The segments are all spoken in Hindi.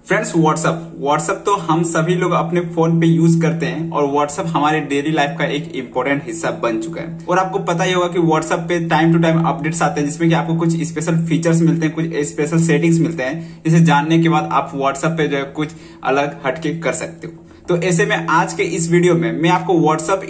फ्रेंड्स, व्हाट्सएप तो हम सभी लोग अपने फोन पे यूज करते हैं और व्हाट्सएप हमारे डेली लाइफ का एक इंपॉर्टेंट हिस्सा बन चुका है। और आपको पता ही होगा कि व्हाट्सएप पे टाइम टू टाइम अपडेट्स आते हैं जिसमें कि आपको कुछ स्पेशल फीचर्स मिलते हैं, कुछ स्पेशल सेटिंग्स मिलते हैं, जिसे जानने के बाद आप व्हाट्सएप पे जो है कुछ अलग हटके कर सकते हो। तो ऐसे में आज के इस वीडियो में मैं आपको व्हाट्सएप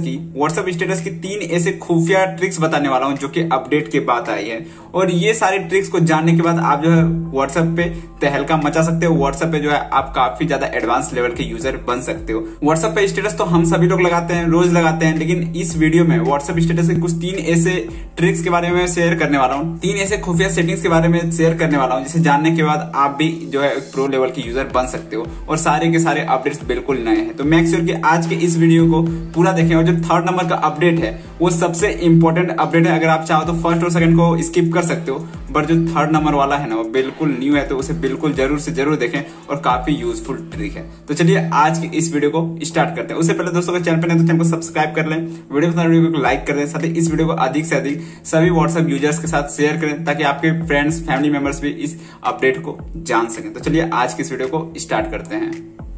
स्टेटस की 3 ऐसे खुफिया ट्रिक्स बताने वाला हूं जो कि अपडेट के बाद आई है। और ये सारे ट्रिक्स को जानने के बाद आप जो है व्हाट्सएप पे तहलका मचा सकते हो। व्हाट्सएप पे जो है आप काफी ज्यादा एडवांस लेवल के यूजर बन सकते हो। व्हाट्सएप पे स्टेटस तो हम सभी लोग लगाते हैं, रोज लगाते हैं, लेकिन इस वीडियो में व्हाट्सएप स्टेटस के कुछ 3 ऐसे ट्रिक्स के बारे में शेयर करने वाला हूँ, 3 ऐसे खुफिया सेटिंग्स के बारे में शेयर करने वाला हूँ, जिसे जानने के बाद आप भी जो है प्रो लेवल के यूजर बन सकते हो। और सारे के सारे अपडेट्स बिल्कुल नए हैं, तो मेक श्योर कि आज के इस वीडियो को पूरा देखें। और जो 3rd नंबर का अपडेट है वो सबसे इंपॉर्टेंट अपडेट है। अगर आप चाहो तो 1st और 2nd को स्किप कर सकते हो, बट जो 3rd नंबर वाला है ना वो बिल्कुल न्यू है, तो उसे बिल्कुल जरूर से जरूर देखें और काफी यूजफुल ट्रिक है। तो चलिए आज की इस वीडियो को स्टार्ट करते हैं। उससे पहले दोस्तों का चैनल पर नहीं तो चैनल को सब्सक्राइब कर लें, वीडियो को लाइक कर दें, साथ ही इस वीडियो को अधिक से अधिक सभी व्हाट्सएप यूजर्स के साथ शेयर करें ताकि आपके फ्रेंड्स फैमिली मेंबर्स भी इस अपडेट को जान सकें। तो चलिए आज की इस वीडियो को स्टार्ट करते हैं।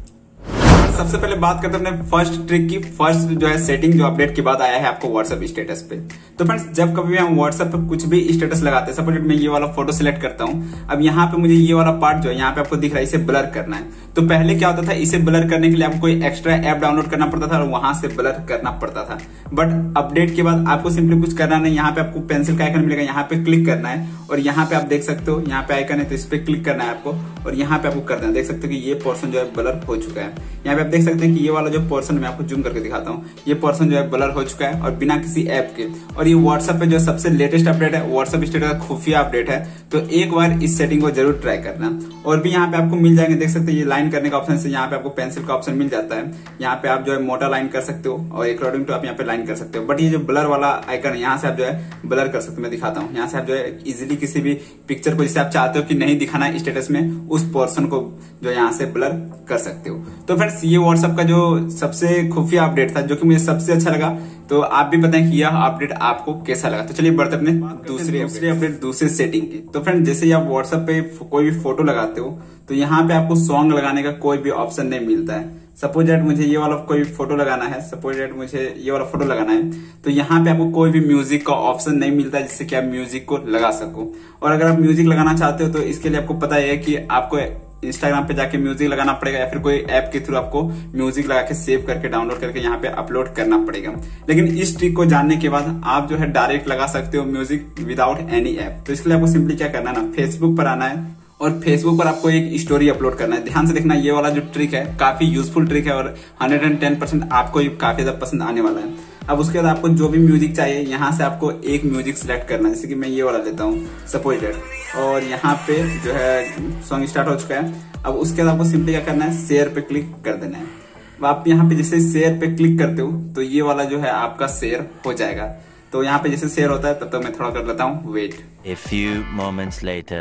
सबसे पहले बात करते हैं अपने फर्स्ट ट्रिक की। फर्स्ट जो है सेटिंग जो अपडेट के बाद आया है आपको व्हाट्सएप स्टेटस पे। तो फ्रेंड्स, जब कभी हम व्हाट्सएप पे कुछ भी स्टेटस लगाते हैं, सपोज मैं ये वाला फोटो सिलेक्ट करता हूं, अब यहाँ पे मुझे ये वाला पार्ट जो है यहाँ पे आपको दिख रहा है, इसे ब्लर करना है। तो पहले क्या होता था, इसे ब्लर करने के लिए आपको कोई एक्स्ट्रा ऐप डाउनलोड करना पड़ता था और वहां से ब्लर करना पड़ता था। बट अपडेट के बाद आपको सिंपली कुछ करना नहीं, यहाँ पे आपको पेंसिल का आइकन मिलेगा, यहाँ पे क्लिक करना है और यहाँ पे आप देख सकते हो यहाँ पे आइकन है, तो इस पे क्लिक करना है आपको और यहाँ पे आपको करना है। देख सकते हो कि ये पोर्शन जो है ब्लर हो चुका है। यहाँ पे आप देख सकते हैं कि ये वाला जो पोर्शन मैं आपको जूम करके दिखाता हूँ, ये पोर्शन जो है ब्लर हो चुका है और बिना किसी ऐप के। और ये व्हाट्सएप पे जो सबसे लेटेस्ट अपडेट है, व्हाट्सएप स्टेटस का खुफिया अपडेट है, तो एक बार इस सेटिंग को जरूर ट्राई करना। और भी यहाँ पे आपको मिल जाएंगे, देख सकते हैं ये लाइन करने का ऑप्शन से यहाँ पे आपको पेंसिल का ऑप्शन मिल जाता है। यहाँ पे आप जो है मोटा लाइन कर सकते हो और अकॉर्डिंग टू आप यहाँ पे लाइन कर सकते हो। बट ये जो ब्लर वाला आइकन है, यहाँ से आप जो है ब्लर कर सकते हो। मैं दिखाता हूँ, यहाँ से आप जो है इजिली किसी भी पिक्चर को जिसे आप चाहते हो कि नहीं दिखाना है स्टेटस में, उस पोर्शन को जो यहाँ से ब्लर कर सकते हो। तो फ्रेंड्स, ये व्हाट्सएप का जो सबसे खुफिया अपडेट था जो कि मुझे सबसे अच्छा लगा। तो आप भी बताएं कि यह अपडेट आपको कैसा लगा। तो चलिए बढ़ते अपने दूसरे अपडेट, दूसरे सेटिंग की। तो फ्रेंड, जैसे आप व्हाट्सएप पे कोई भी फोटो लगाते हो तो यहाँ पे आपको सॉन्ग लगाने का कोई भी ऑप्शन नहीं मिलता है। सपोज दैट मुझे ये वाला कोई फोटो लगाना है, तो यहाँ पे आपको कोई भी म्यूजिक का ऑप्शन नहीं मिलता है जिससे कि आप म्यूजिक को लगा सको। और अगर आप म्यूजिक लगाना चाहते हो तो इसके लिए आपको पता है कि आपको इंस्टाग्राम पे जाके म्यूजिक लगाना पड़ेगा या फिर कोई ऐप के थ्रू आपको म्यूजिक लगा के सेव करके डाउनलोड करके यहाँ पे अपलोड करना पड़ेगा। लेकिन इस ट्रिक को जानने के बाद आप जो है डायरेक्ट लगा सकते हो म्यूजिक विदाउट एनी ऐप। तो इसके लिए आपको सिंपली क्या करना है ना, फेसबुक पर आना है और फेसबुक पर आपको एक स्टोरी अपलोड करना है। ध्यान से देखना, ये वाला जो ट्रिक है काफी यूजफुल ट्रिक है और 110% आपको काफी ज्यादा पसंद आने वाला है। अब उसके बाद आपको जो भी म्यूजिक चाहिए यहाँ से आपको एक म्यूजिक सिलेक्ट करना है। जैसे कि मैं ये वाला लेता हूँ सपोज दैट, और यहाँ पे जो है सॉन्ग स्टार्ट हो चुका है। अब उसके बाद आपको सिंपली क्या करना है, शेयर पे क्लिक कर देना है। अब आप यहाँ पे जैसे शेयर पे क्लिक करते हो तो ये वाला जो है आपका शेयर हो जाएगा। तो यहाँ पे जैसे शेयर होता है तब तक मैं थोड़ा कर लेता हूँ wait. A few moments later.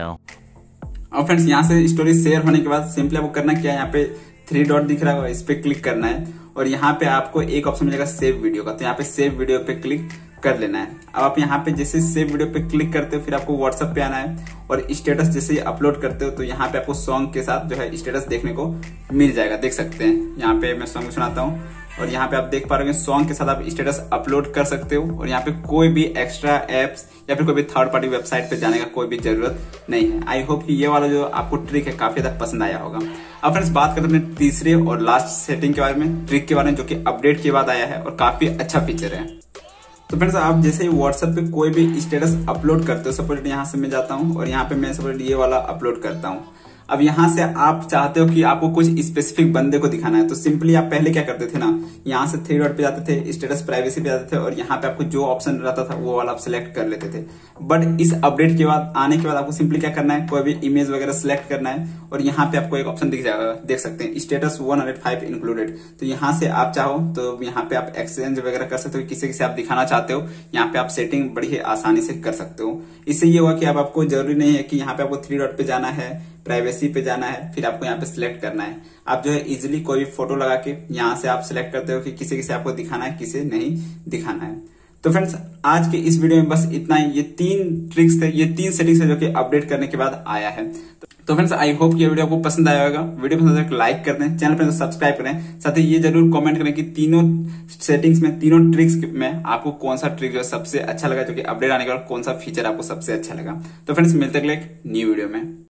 और फ्रेंड्स, यहाँ से स्टोरी शेयर होने के बाद सिंपली आपको करना क्या है, यहाँ पे 3 डॉट दिख रहा है, इस पे क्लिक करना है और यहाँ पे आपको एक ऑप्शन मिलेगा सेव वीडियो का। तो यहाँ पे सेव वीडियो पे क्लिक कर लेना है। अब आप यहाँ पे जैसे सेव वीडियो पे क्लिक करते हो फिर आपको व्हाट्सएप पे आना है और स्टेटस जैसे अपलोड करते हो तो यहाँ पे आपको सॉन्ग के साथ जो है स्टेटस देखने को मिल जाएगा। देख सकते हैं यहाँ पे मैं सॉन्ग सुनाता हूँ और यहाँ पे आप देख पा रहे हो सॉन्ग के साथ आप स्टेटस अपलोड कर सकते हो और यहाँ पे कोई भी एक्स्ट्रा एप्स या फिर कोई भी थर्ड पार्टी वेबसाइट पे जाने का कोई भी जरूरत नहीं है। आई होप कि ये वाला जो आपको ट्रिक है काफी ज्यादा पसंद आया होगा। अब फ्रेंड्स, बात करते हैं तीसरे और लास्ट सेटिंग के बारे में, ट्रिक के बारे में, जो कि अपडेट के बाद आया है और काफी अच्छा फीचर है। तो फ्रेंड्स, आप जैसे ही व्हाट्सएप पे कोई भी स्टेटस अपलोड करते हो, सपोज यहाँ से मैं जाता हूँ और यहाँ पे मैं सपोज ये वाला अपलोड करता हूँ। अब यहाँ से आप चाहते हो कि आपको कुछ स्पेसिफिक बंदे को दिखाना है, तो सिंपली आप पहले क्या करते थे ना, यहाँ से 3 डॉट पे जाते थे, स्टेटस प्राइवेसी पे जाते थे और यहाँ पे आपको जो ऑप्शन रहता था वो वाला आप सिलेक्ट कर लेते थे। बट इस अपडेट के बाद आने के बाद आपको सिंपली क्या करना है, कोई भी इमेज वगैरह सिलेक्ट करना है और यहाँ पे आपको एक ऑप्शन दिख जाएगा, देख सकते हैं स्टेटस 105 इंक्लूडेड। तो यहाँ से आप चाहो तो यहाँ पे आप एक्सचेंज वगैरह कर सकते हो, किसी आप दिखाना चाहते हो यहाँ पे आप सेटिंग बड़ी आसानी से कर सकते हो। इससे ये हुआ कि अब आपको जरूरी नहीं है कि यहाँ पे आपको 3 डॉट पे जाना है, प्राइवेसी पे जाना है, फिर आपको यहाँ पे सिलेक्ट करना है। आप जो है इजिली कोई भी फोटो लगा के यहाँ से आप सिलेक्ट करते हो कि किसे किसे आपको दिखाना है, किसे नहीं दिखाना है। तो फ्रेंड्स आज के इस वीडियो में बस इतना ही। ये 3 ट्रिक्स थे, ये 3 सेटिंग्स है जो कि अपडेट करने के बाद आया है। तो फ्रेंड्स आई होप कि ये वीडियो आपको पसंद आया होगा। वीडियो पसंद आया तो लाइक कर दें, चैनल पर सब्सक्राइब करें, साथ ही ये जरूर कमेंट करें कि तीनों सेटिंग्स में, तीनों ट्रिक्स में आपको कौन सा ट्रिक जो सबसे अच्छा लगा, जो कि अपडेट आने के बाद कौन सा फीचर आपको सबसे अच्छा लगा। तो फ्रेंड्स मिलते हैं एक न्यू वीडियो में।